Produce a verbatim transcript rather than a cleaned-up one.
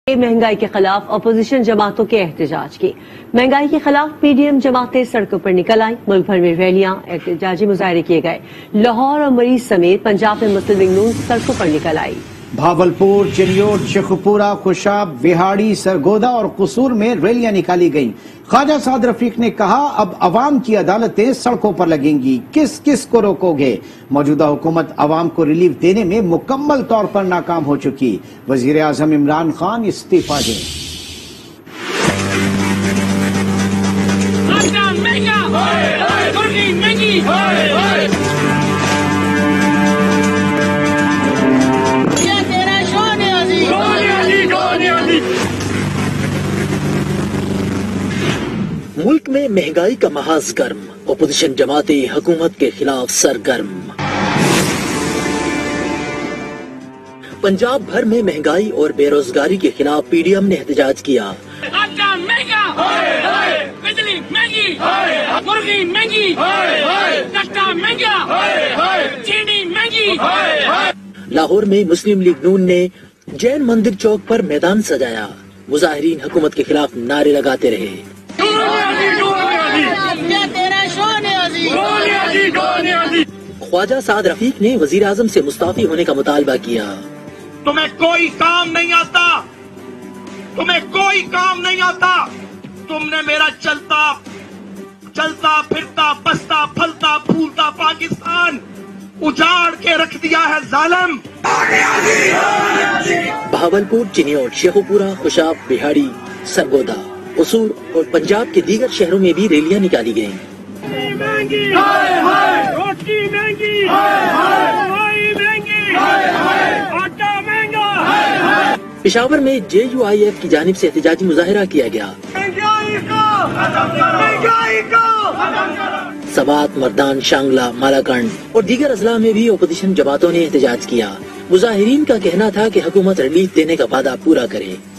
مہنگائی کے خلاف اپوزیشن جماعتوں کے احتجاج کی مہنگائی کے خلاف پی ڈی ایم جماعتیں سڑکوں پر نکل آئیں. ملک بھر میں ریلیاں احتجاجی مظاہرے کیے گئے. لاہور اور مریض سمیت پنجاب میں مسلم لیگ نون سڑکوں پر نکل آئی. بھاولپور، چنیوٹ، شیخوپورہ، خوشاب، بہاڑی، سرگودا اور قصور میں ریلیاں نکالی گئیں. خواجہ سعد رفیق نے کہا اب عوام کی عدالتیں سڑکوں پر لگیں گی، کس کس کو روکو گے؟ موجودہ حکومت عوام کو ریلیف دینے میں مکمل طور پر ناکام ہو چکی. وزیر اعظم عمران خان استعفیٰ دیں. ملک میں مہنگائی کا محاذ گرم، اپوزیشن جماعتیں حکومت کے خلاف سرگرم. پنجاب بھر میں مہنگائی اور بے روزگاری کے خلاف پی ڈی ایم نے احتجاج کیا. آٹا مہنگا، بجلی مہنگی، مرغی مہنگی، کٹا مہنگا، چینی مہنگی. لاہور میں مسلم لیگ نون نے جین مندر چوک پر میدان سجایا. مظاہرین حکومت کے خلاف نعرے لگاتے رہے. خواجہ سعد رفیق نے وزیر اعظم سے مستعفی ہونے کا مطالبہ کیا. تمہیں کوئی کام نہیں آتا، تمہیں کوئی کام نہیں آتا. تم نے میرا چلتا چلتا پھرتا بستا پھلتا پھولتا پاکستان اجاڑ کے رکھ دیا ہے ظالم. بھاولپور، چنیوٹ، شیخوپورہ، خوشاب، بہاڑی، سرگودا، قصور اور پنجاب کے دیگر شہروں میں بھی ریلیاں نکالی گئیں. روٹی مہنگی، دوائی مہنگی، آٹا مہنگا. پشاور میں جے یو آئی ایف کی جانب سے احتجاجی مظاہرہ کیا گیا. سوات، مردان، شانگلہ، مالاکنڈ اور دیگر اضلاع میں بھی اپوزیشن جماعتوں نے احتجاج کیا. مظاہرین کا کہنا تھا کہ حکومت ریلیف دینے کا وعدہ پورا کرے.